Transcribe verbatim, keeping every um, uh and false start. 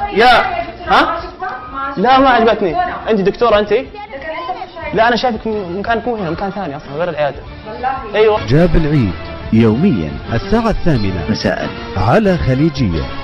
يا ها؟ لا ما عجبتني. انت دكتوره انت؟ لا انا شايفك مكانك مو هنا، مكان ثاني اصلا غير العياده. ايوه. جاب العيد يوميا الساعة الثامنة مساء على خليجية.